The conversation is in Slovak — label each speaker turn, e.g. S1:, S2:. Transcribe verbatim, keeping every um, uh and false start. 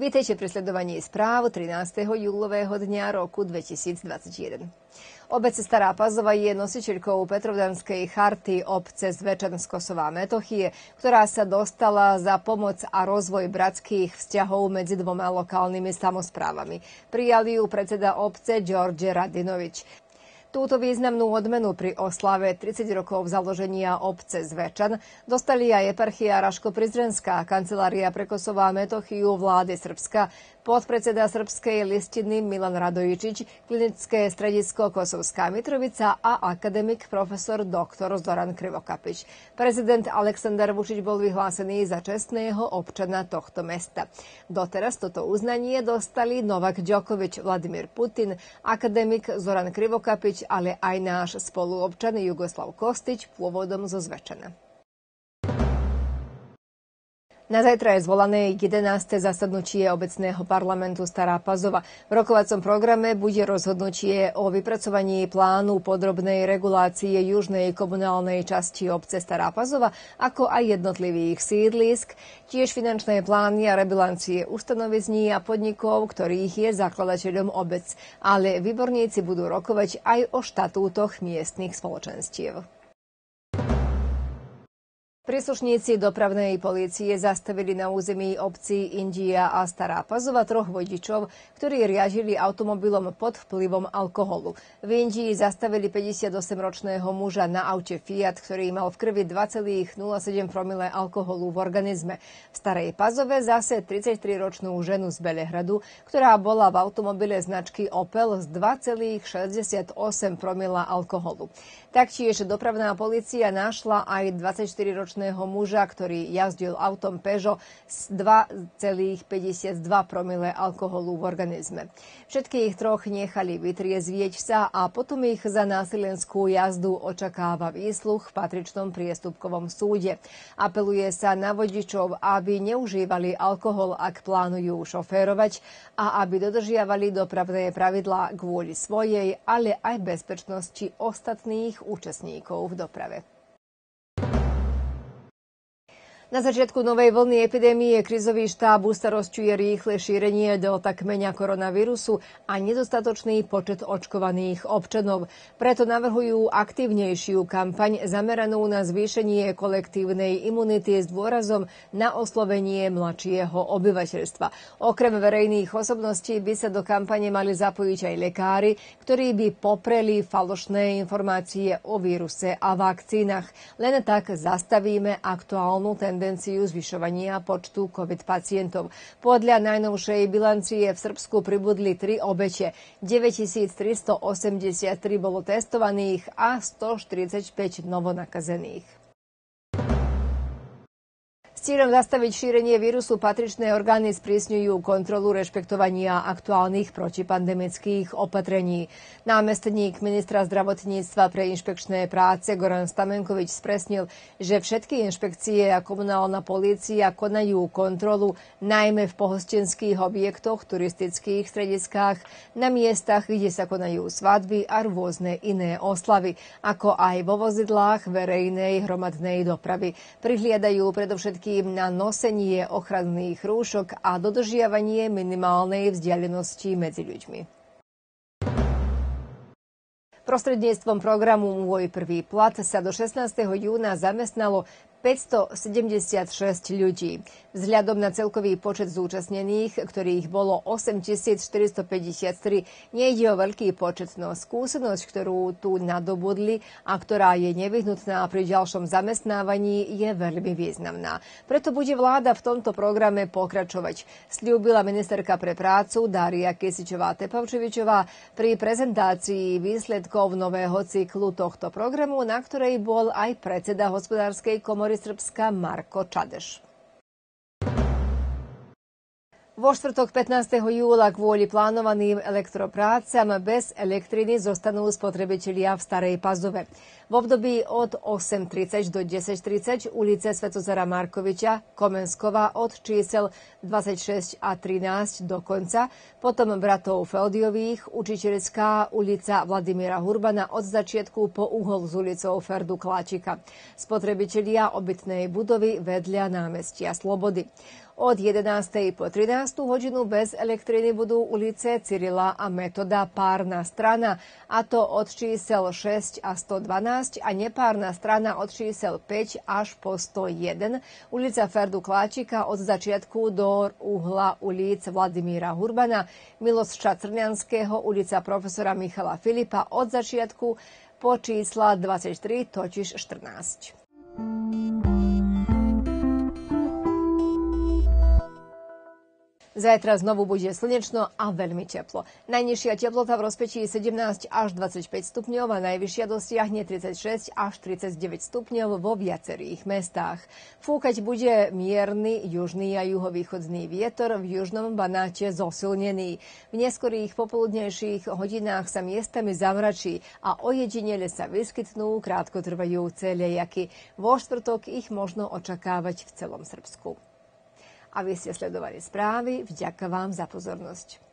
S1: Vítejte pri sledovaní správ trinásteho júlového dňa roku dvetisícdvadsaťjeden. Obec Stará Pazova je nositeľkou Petrovdanskej charty obce Zvečan z Kosova a Metochie, ktorá sa dostala za pomoc a rozvoj bratských vzťahov medzi dvoma lokálnymi samosprávami. Prijal ju predseda obce Đorđe Radinović. Túto významnú odmenu pri oslave tridsať rokov založenia obce Zvečan dostali aj eparchia Raško-Prizrenská, kancelária pre Kosovo a Metochiu vlády Srbska, podpredseda srbskej listiny Milan Radojičić, klinické stredisko Kosovská Mitrovica a akademik profesor doktor Zoran Krivokapić. Prezident Aleksandar Vučić bol vyhlásený za čestného občana tohto mesta. Doteraz toto uznanie dostali Novak Đoković, Vladimír Putin, akademik Zoran Krivokapić, ale aj náš spoluobčan Jugoslav Kostić, pôvodom zo Zvečana. Na zajtra je zvolané jedenáste zasadnutie obecného parlamentu Stará Pazova. V rokovacom programe bude rozhodnutie o vypracovaní plánu podrobnej regulácie južnej komunálnej časti obce Stará Pazova, ako aj jednotlivých sídlisk, tiež finančné plány a rebilancie ustanovizní a podnikov, ktorých je zakladateľom obec. Ale výborníci budú rokovať aj o štatútoch miestnych spoločenstiev. Príslušníci dopravnej polície zastavili na území obcí India a Stará Pazova troch vodičov, ktorí riadili automobilom pod vplyvom alkoholu. V Indii zastavili päťdesiatosemročného muža na aute Fiat, ktorý mal v krvi dva celé nula sedem promile alkoholu v organizme. V Starej Pazove zase tridsaťtriročnú ženu z Belehradu, ktorá bola v automobile značky Opel z dva celé šesťdesiatosem promila alkoholu. Taktiež dopravná polícia našla aj dvadsaťštyriročného muža, ktorý jazdil autom Peugeot z dva celé päťdesiatdva promile alkoholu v organizme. Všetkých troch nechali vytriezvieť sa a potom ich za násilenskú jazdu očakáva výsluch v patričnom priestupkovom súde. Apeluje sa na vodičov, aby neužívali alkohol, ak plánujú šoférovať, a aby dodržiavali dopravné pravidlá kvôli svojej, ale aj bezpečnosti ostatných účastníkov v doprave. Na začiatku novej vlny epidémie krízový štáb ustarosťuje rýchle šírenie delta kmeňa koronavírusu a nedostatočný počet očkovaných občanov. Preto navrhujú aktívnejšiu kampaň zameranú na zvýšenie kolektívnej imunity s dôrazom na oslovenie mladšieho obyvateľstva. Okrem verejných osobností by sa do kampane mali zapojiť aj lekári, ktorí by popreli falošné informácie o víruse a vakcínach. Len tak zastavíme aktuálnu tendenciu tendenciu zvyšovania počtu COVID pacientov. Podľa najnovšej bilancie v Srbsku pribudli tri obete. deväťtisíctristoosemdesiattri bolo testovaných a stoštyridsaťpäť novonakazených. S cieľom zastaviť šírenie vírusu patričné orgány sprísňujú kontrolu rešpektovania aktuálnych protipandemických opatrení. Námestník ministra zdravotníctva pre inšpekčné práce Goran Stamenković spresnil, že všetky inšpekcie a komunálna polícia konajú kontrolu najmä v pohostinských objektoch, turistických strediskách, na miestach, kde sa konajú svadby a rôzne iné oslavy, ako aj vo vozidlách verejnej hromadnej dopravy. Prihliadajú predovšetkým na nosenie ochranných rúšok a dodržiavanie minimálnej vzdialenosti medzi ľuďmi. Prostredníctvom programu Môj prvý plat sa do šestnásteho júna zamestnalo päťstosedemdesiatšesť ľudí. Vzhľadom na celkový počet zúčastnených, ktorých bolo osemtisícštyristopäťdesiattri, nejde o veľký počet, no skúsenosť, ktorú tu nadobudli a ktorá je nevyhnutná pri ďalšom zamestnávaní, je veľmi významná. Preto bude vláda v tomto programe pokračovať, sľúbila ministerka pre prácu Dária Kesičová-Tepavčevičová pri prezentácii výsledkov nového cyklu tohto programu, na ktorej bol aj predseda hospodárskej komory Srbska Marko Čadeš. Vo štvrtok pätnásteho júla kvôli plánovaným elektroprácam bez elektriny zostanú spotrebitelia v Starej Pazove. V období od osem tridsať do desať tridsať ulice Svetozara Markoviča, Komenskova od čísel dvadsaťšesť a trinásť do konca, potom bratov Feldiových, Učiteľská ulica Vladimíra Hurbana od začiatku po uhol s ulicou Ferdu Kláčika. Spotrebitelia obytnej budovy vedľa námestia Slobody. Od jedenástej po trinástu hodinu bez elektriny budú ulice Cyrila a Metoda párna strana, a to od čísel šesť a sto dvanásť a nepárna strana od čísel päť až po sto jeden, ulica Ferdu Kláčika od začiatku do uhla ulic Vladimíra Hurbana, Milosča Crňanského, ulica profesora Michala Filipa od začiatku po čísla dvadsaťtri, totiž štrnásť. Zajtra znovu bude slnečno a veľmi teplo. Najnižšia teplota v rozpetí sedemnásť až dvadsaťpäť stupňov a najvyššia dosiahne tridsaťšesť až tridsaťdeväť stupňov vo viacerých mestách. Fúkať bude mierny južný a juhovýchodný vietor, v južnom Banáte zosilnený. V neskorých popoludnejších hodinách sa miestami zamračí a ojedinele sa vyskytnú krátkotrvajúce lejaky. Vo štvrtok ich možno očakávať v celom Srbsku. A vy ste sledovali správy. Vďaka vám za pozornosť.